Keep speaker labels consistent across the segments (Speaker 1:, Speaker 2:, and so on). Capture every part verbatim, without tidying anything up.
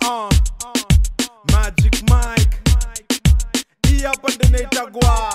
Speaker 1: Uh, Magic Mike. Iya pandeneta gwa.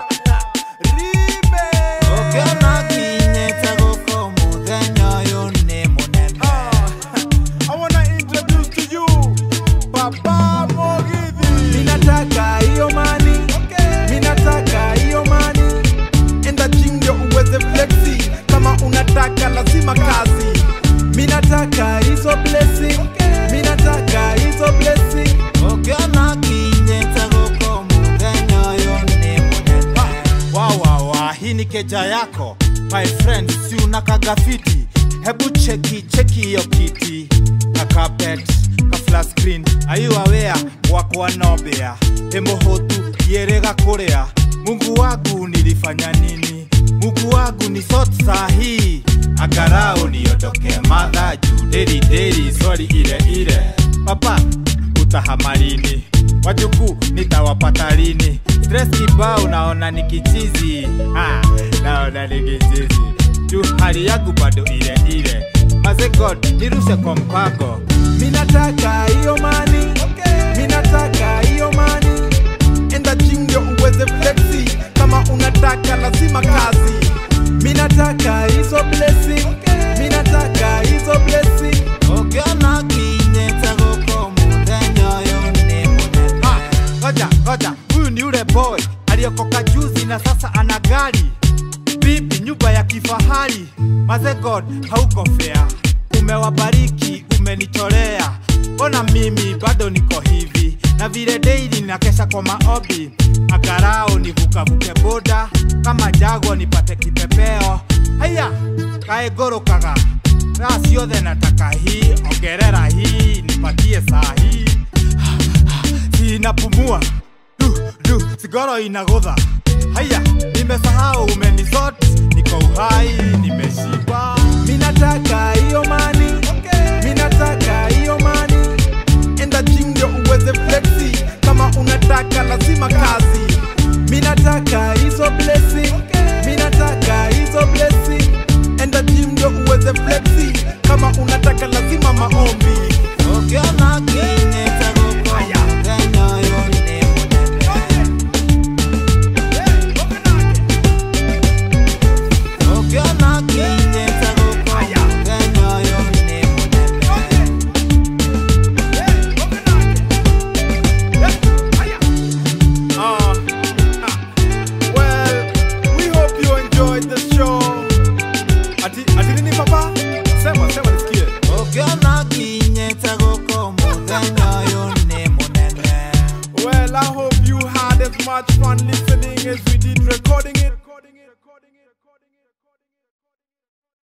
Speaker 1: Ribe.
Speaker 2: Okiona kinyeta goko muthenya uyu ni munene.
Speaker 1: I wanna introduce to you Papa Mogithi.
Speaker 2: Minataka hiyo mani. Minataka hiyo mani.
Speaker 1: Enda gym ndio uweze flexi. Kama unataka lazima kazi.
Speaker 2: Minataka hizo blessing. Minataka hizo blessing. Okiona kinyeta goko muthenya uyu ni munene.
Speaker 3: Wow, wow, wow, hii ni keja yako my friend, si unakaga fiti. Hebu cheki, cheki hiyo kiti ka carpet, ka flat screen. Are you aware wakwa nobea emohotu yerega korea. Mungu wangu nilifanya nini? Mungu wangu ni sort sahi. Agarao niondoke madha juu deri deri sorry ile ile. Papa utahamalini, wajuku nitawapata lini? Stress kibao naona nikichizi. Ha, naona nikichizi tu, hali yangu bado ile ile. Maze God nirushe kwa mpango.
Speaker 1: Minataka hiyo mani. Minataka hiyo mani. Enda gym ndio uweze flexi. Kama unataka lazima kazi.
Speaker 2: Minataka hizo blessing. Minataka hizo blessing. Okiona kinyeta goko muthenya uyu ni munene.
Speaker 3: Ha, ngoja, ngoja, huyu ni ule boy aliyokoka juzi na sasa ana gari. Bibi nyumba ya kifahari. Maze God hauko fair. Umewabariki, umenitolea. Ona mimi bado niko hivi. Na vile daily nakesha kwa maombi. Agarao nivukavuke boda. Kama jago nipate kipepeo. Haya, kae goro kaga. Raa siothe nataka hii. Ongerera hii, nipatie saa hii. Sinapumua. Du, du, sigoro inagotha. Haya, nimesahau umenisort. Niko uhai, nimeshiba.
Speaker 1: Minataka hiyo mani. Minataka hiyo mani. Enda gym ndio uweze flexi. Kama unataka lazima kazi.
Speaker 2: Minataka hizo blessing. Minataka hizo blessing.
Speaker 1: Enda gym ndio uweze flexi. Kama unataka lazima maombi.
Speaker 2: Okiona kinyeta goko muthenya uyu ni munene. Okiona kinyeta goko muthenya uyu ni munene.
Speaker 1: Uh, well, we hope you enjoyed the show. Ati, ati nini papa? Sema, sema nisikie.
Speaker 2: Okiona kinyeta goko muthenya uyu ni munene.
Speaker 1: Well, I hope you had as much fun listening as we did recording it.